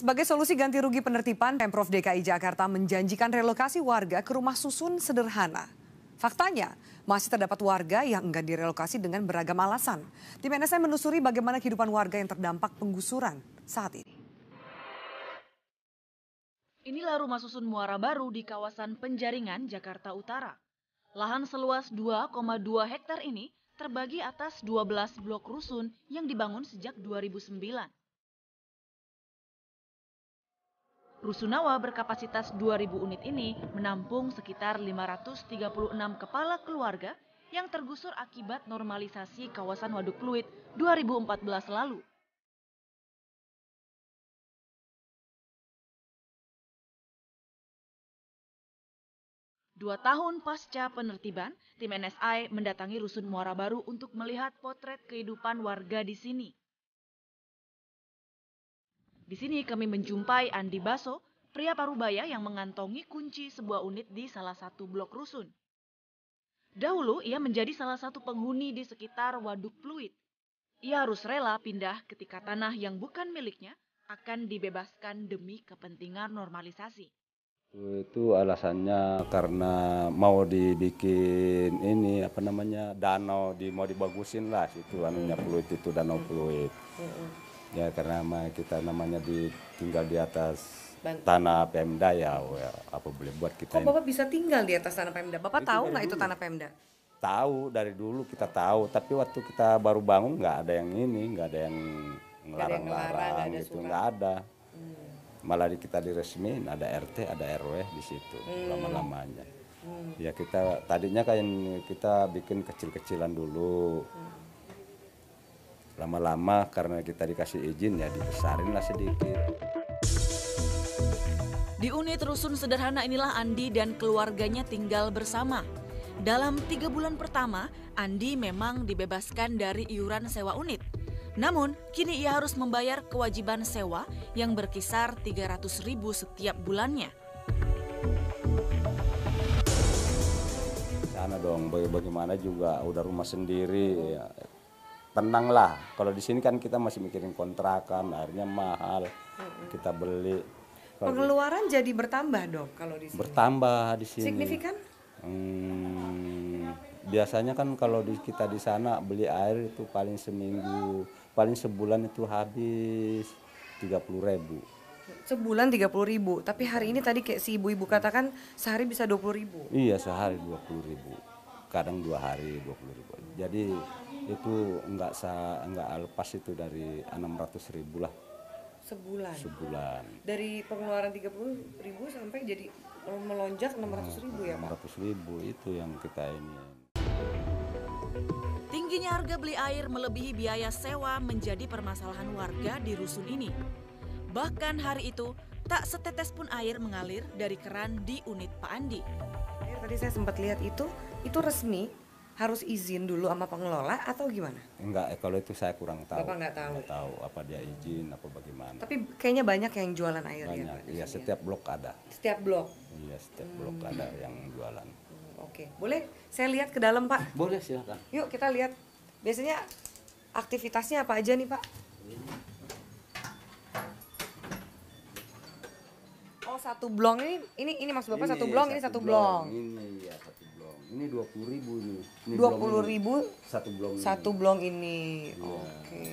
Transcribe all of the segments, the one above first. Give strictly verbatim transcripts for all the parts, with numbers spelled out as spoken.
Sebagai solusi ganti rugi penertiban, Pemprov D K I Jakarta menjanjikan relokasi warga ke rumah susun sederhana. Faktanya, masih terdapat warga yang enggan direlokasi dengan beragam alasan. Tim N S I menelusuri bagaimana kehidupan warga yang terdampak penggusuran saat ini. Inilah rumah susun muara baru di kawasan Penjaringan, Jakarta Utara. Lahan seluas dua koma dua hektar ini terbagi atas dua belas blok rusun yang dibangun sejak dua ribu sembilan. Rusunawa berkapasitas dua ribu unit ini menampung sekitar lima ratus tiga puluh enam kepala keluarga yang tergusur akibat normalisasi kawasan Waduk Pluit dua ribu empat belas lalu. Dua tahun pasca penertiban, tim N S I mendatangi Rusun Muara Baru untuk melihat potret kehidupan warga di sini. Di sini kami menjumpai Andi Baso, pria parubaya yang mengantongi kunci sebuah unit di salah satu blok rusun. Dahulu ia menjadi salah satu penghuni di sekitar Waduk Pluit. Ia harus rela pindah ketika tanah yang bukan miliknya akan dibebaskan demi kepentingan normalisasi. Itu alasannya karena mau dibikin ini apa namanya danau di mau dibagusin lah situ anunya Pluit itu danau Pluit. Ya karena kita namanya di, tinggal di atas Bant. tanah Pemda ya, ya apa boleh buat kita. Kok ini. Bapak bisa tinggal di atas tanah Pemda? Bapak itu tahu nggak itu tanah Pemda? Tahu dari dulu kita tahu, tapi waktu kita baru bangun nggak ada yang ini, nggak ada yang ngelarang-larang gitu, nggak ada. Hmm. Malah di kita diresmiin ada R T, ada R W di situ hmm. lama-lamanya. Hmm. Ya kita tadinya kayak kita bikin kecil-kecilan dulu. Hmm. Lama-lama karena kita dikasih izin ya dibesarin lah sedikit. Di unit rusun sederhana inilah Andi dan keluarganya tinggal bersama. Dalam tiga bulan pertama, Andi memang dibebaskan dari iuran sewa unit. Namun, kini ia harus membayar kewajiban sewa yang berkisar tiga ratus ribu setiap bulannya. Sana dong, bagaimana juga udah rumah sendiri ya. Tenang lah, kalau di sini kan kita masih mikirin kontrakan, akhirnya mahal, mm-hmm. kita beli. Kalo pengeluaran di, jadi bertambah dong kalau di sini? Bertambah di sini. Signifikan? Hmm, biasanya kan kalau di, kita di sana beli air itu paling seminggu, paling sebulan itu habis tiga puluh ribu. Sebulan tiga puluh ribu, tapi hari ini tadi kayak si ibu-ibu katakan sehari bisa dua puluh ribu. Iya, sehari dua puluh ribu, kadang dua hari dua puluh ribu. Jadi itu enggak sa enggak lepas itu dari enam ratus ribu lah sebulan. Sebulan. Dari pengeluaran tiga puluh ribu sampai jadi melonjak enam ratus ribu ya, Pak. enam ratus ribu itu yang kita ini. Tingginya harga beli air melebihi biaya sewa menjadi permasalahan warga di rusun ini. Bahkan hari itu tak setetes pun air mengalir dari keran di unit Pak Andi. Air tadi saya sempat lihat itu, itu resmi. Harus izin dulu sama pengelola atau gimana? Enggak, eh, kalau itu saya kurang tahu. Bapak nggak tahu? Nggak tahu apa dia izin apa bagaimana. Tapi kayaknya banyak yang jualan air banyak, ya? Iya, setiap blok ada. Setiap blok? Iya, setiap hmm. blok ada yang jualan. Hmm, Oke, boleh saya lihat ke dalam, Pak? Boleh, silakan. Yuk kita lihat. Biasanya aktivitasnya apa aja nih, Pak? Oh, satu blong ini, ini, ini maksud Bapak ini, satu blong, ini satu blong. Ini ya satu blong. Ini dua puluh ribu nih. Ini dua puluh ribu satu blong. Satu ini. blong ini. Ya. Oke.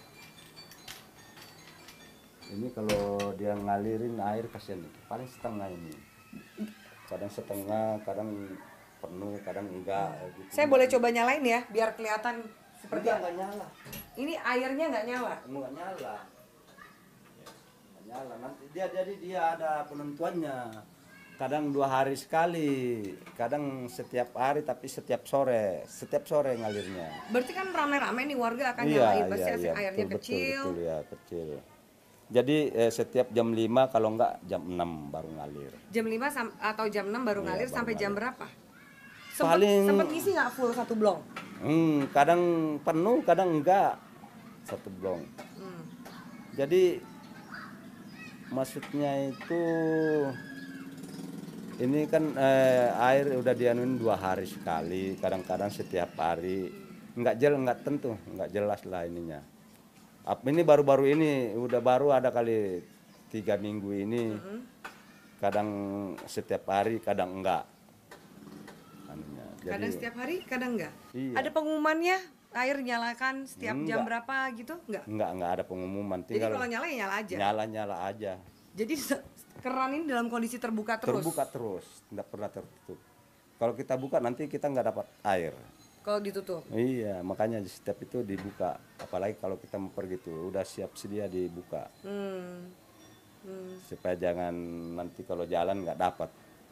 Ini kalau dia ngalirin air kasihan nih. Paling setengah ini. Kadang setengah, kadang penuh, kadang enggak. Gitu. Saya boleh coba nyalain ya, biar kelihatan seperti enggak, enggak nyala. Ini airnya enggak nyala. Enggak nyala. Enggak nyala. Nanti dia jadi dia ada penentuannya. Kadang dua hari sekali, kadang setiap hari tapi setiap sore, setiap sore ngalirnya. Berarti kan rame-rame nih warga akan iya, nyalain, pasti iya, iya, airnya betul, kecil. Betul, betul ya, kecil. Jadi eh, setiap jam lima kalau enggak jam enam baru ngalir. Jam lima atau jam enam baru iya, ngalir baru sampai ngalir. Jam berapa? Sempet, Paling sempet ngisi nggak full satu blong? Hmm, kadang penuh, kadang enggak satu blong. Hmm. Jadi maksudnya itu ini kan eh, air udah dianuin dua hari sekali, kadang-kadang setiap hari, nggak jelas, nggak tentu, nggak jelas lah ininya. Ini baru-baru ini udah baru ada kali tiga minggu ini mm-hmm. kadang setiap hari, kadang enggak. Jadi, kadang setiap hari, kadang enggak. Iya. Ada pengumumannya, air nyalakan setiap enggak. jam berapa gitu? Enggak? Enggak, enggak ada pengumuman. Tinggal jadi kalau nyala ya nyala aja? Nyala-nyala aja. Jadi keran ini dalam kondisi terbuka terus? Terbuka terus, tidak pernah tertutup. Kalau kita buka nanti kita nggak dapat air. Kalau ditutup? Iya, makanya setiap itu dibuka. Apalagi kalau kita mau pergi tuh, udah siap sedia dibuka. Hmm. Hmm. Supaya jangan nanti kalau jalan nggak dapat.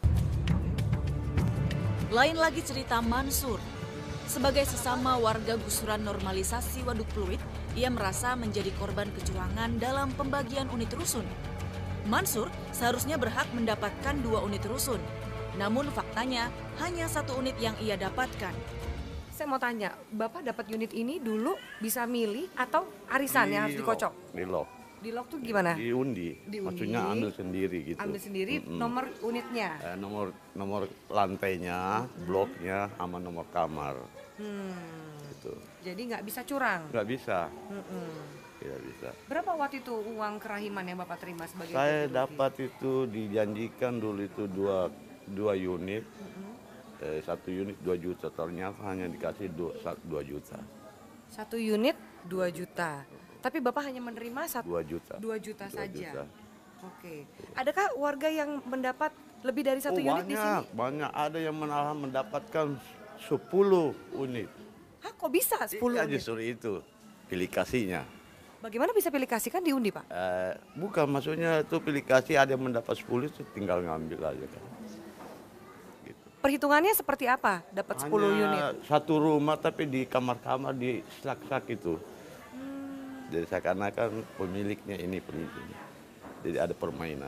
Lain lagi cerita Mansur. Sebagai sesama warga gusuran normalisasi Waduk Pluit, ia merasa menjadi korban kecurangan dalam pembagian unit rusun. Mansur seharusnya berhak mendapatkan dua unit rusun. Namun faktanya hanya satu unit yang ia dapatkan. Saya mau tanya, Bapak dapat unit ini dulu bisa milih atau arisan di yang harus dikocok? Di lock. Di lock tuh gimana? Diundi. Diundi. Maksudnya ambil sendiri gitu. Ambil sendiri Mm-mm. nomor unitnya? Eh, nomor nomor lantainya, hmm. bloknya, sama nomor kamar. Hmm. Gitu. Jadi nggak bisa curang? Nggak bisa. Mm-mm. Tidak bisa. Berapa waktu itu uang kerahiman yang Bapak terima sebagai? Saya dapat itu dijanjikan dulu itu dua dua unit. Mm-hmm. Eh, satu unit dua juta, ternyata hanya dikasih dua, dua juta. Satu unit dua juta, tapi Bapak hanya menerima satu, dua juta. Dua juta dua saja. Juta. Oke. Adakah warga yang mendapat lebih dari satu oh, unit banyak, di sini? Banyak, ada yang malah mendapatkan sepuluh unit. Hah, kok bisa sepuluh ya, unit? Justru itu pilih kasihnya. Bagaimana bisa pilih kasih, kan diundi, Pak? Eh, bukan, maksudnya itu pilih kasih, ada yang mendapat sepuluh itu tinggal ngambil aja kan. Perhitungannya seperti apa dapat sepuluh unit? Satu rumah tapi di kamar-kamar di sak-sak itu. Hmm. Jadi seakan-akan pemiliknya ini pemiliknya. Jadi ada permainan.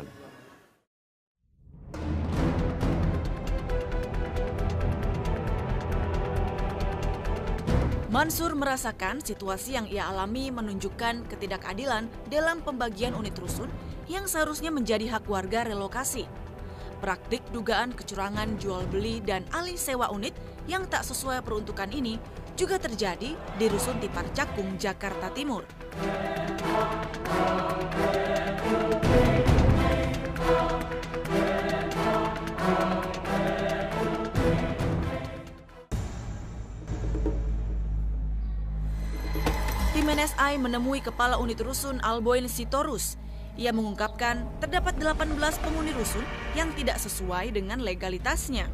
Mansur merasakan situasi yang ia alami menunjukkan ketidakadilan dalam pembagian unit rusun yang seharusnya menjadi hak warga relokasi. Praktik dugaan kecurangan jual beli dan alih sewa unit yang tak sesuai peruntukan ini juga terjadi di Rusun Tipar Cakung, Jakarta Timur. Tim N S I menemui Kepala Unit Rusun Alboin Sitorus. Ia mengungkapkan terdapat delapan belas penghuni rusun yang tidak sesuai dengan legalitasnya.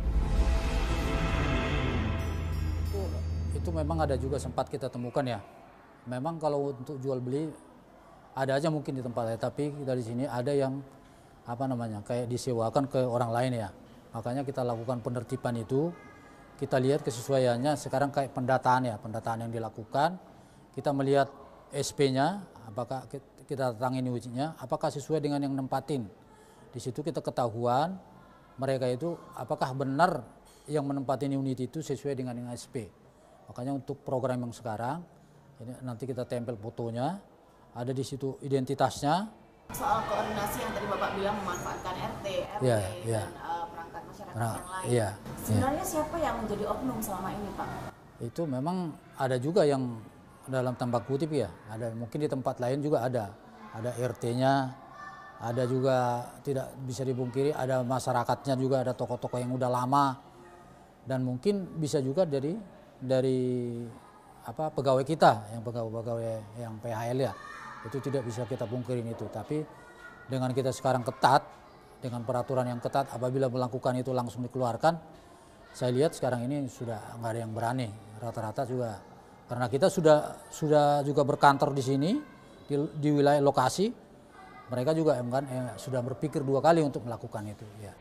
Itu, itu memang ada juga sempat kita temukan ya. Memang kalau untuk jual beli ada aja mungkin di tempat lain, tapi dari sini ada yang apa namanya kayak disewakan ke orang lain ya. Makanya kita lakukan penertiban itu, kita lihat kesesuaiannya. Sekarang kayak pendataan ya, pendataan yang dilakukan, kita melihat S P-nya, apakah kita datangin unitnya, apakah sesuai dengan yang nempatin. Di situ kita ketahuan mereka itu apakah benar yang menempatin unit itu sesuai dengan yang S P. Makanya untuk program yang sekarang, ini nanti kita tempel fotonya, ada di situ identitasnya. Soal koordinasi yang tadi Bapak bilang memanfaatkan R T, R W, ya, ya. dan uh, perangkat masyarakat nah, yang lain. iya, Sebenarnya iya. siapa yang menjadi oknum selama ini, Pak? Itu memang ada juga yang dalam tanda kutip ya, ada mungkin di tempat lain juga ada, ada R T-nya, ada juga tidak bisa dipungkiri ada masyarakatnya juga, ada tokoh-tokoh yang udah lama, dan mungkin bisa juga dari dari apa pegawai kita yang pegawai-pegawai yang P H L ya, itu tidak bisa kita pungkirin itu. Tapi dengan kita sekarang ketat, dengan peraturan yang ketat, apabila melakukan itu langsung dikeluarkan, saya lihat sekarang ini sudah nggak ada yang berani, rata-rata juga. Karena kita sudah sudah juga berkantor di sini di, di wilayah lokasi, mereka juga kan eh, sudah berpikir dua kali untuk melakukan itu. Ya.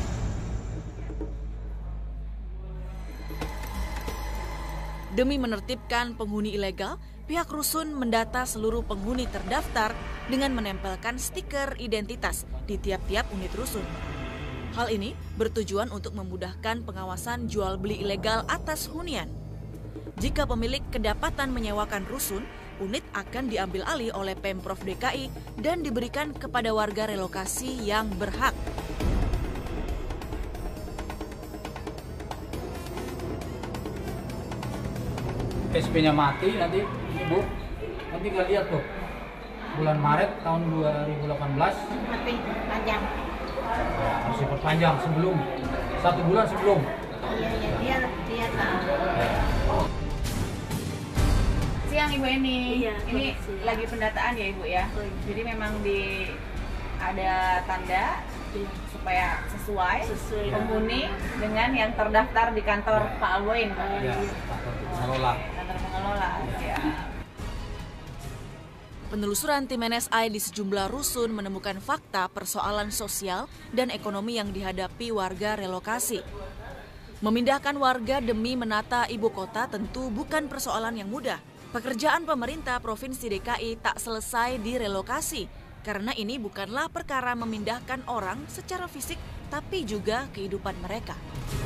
Demi menertibkan penghuni ilegal, pihak rusun mendata seluruh penghuni terdaftar dengan menempelkan stiker identitas di tiap-tiap unit rusun. Hal ini bertujuan untuk memudahkan pengawasan jual beli ilegal atas hunian. Jika pemilik kedapatan menyewakan rusun, unit akan diambil alih oleh Pemprov D K I dan diberikan kepada warga relokasi yang berhak. S P-nya mati nanti, Bu, nanti nggak lihat tuh. bulan Maret tahun dua ribu delapan belas. Tapi panjang. Ya, harus diperpanjang sebelum satu bulan sebelum. Iya, iya, dia dia tahu. Siang Ibu Eni. Iya, ini siang. lagi pendataan ya Ibu ya. Oh, iya. Jadi memang di ada tanda Iya. supaya sesuai, Sesuai. penghuni dengan yang terdaftar di kantor Pak Alboin. Ya, mengelola. Kantor pengelola. Ya. Penelusuran tim N S I di sejumlah rusun menemukan fakta persoalan sosial dan ekonomi yang dihadapi warga relokasi. Memindahkan warga demi menata ibu kota tentu bukan persoalan yang mudah. Pekerjaan pemerintah Provinsi D K I tak selesai di relokasi, karena ini bukanlah perkara memindahkan orang secara fisik, tapi juga kehidupan mereka.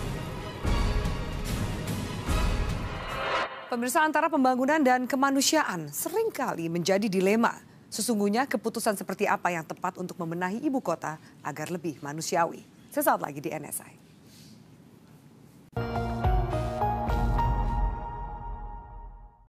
Pemirsa, antara pembangunan dan kemanusiaan seringkali menjadi dilema. Sesungguhnya keputusan seperti apa yang tepat untuk membenahi ibu kota agar lebih manusiawi. Sesaat lagi di N S I.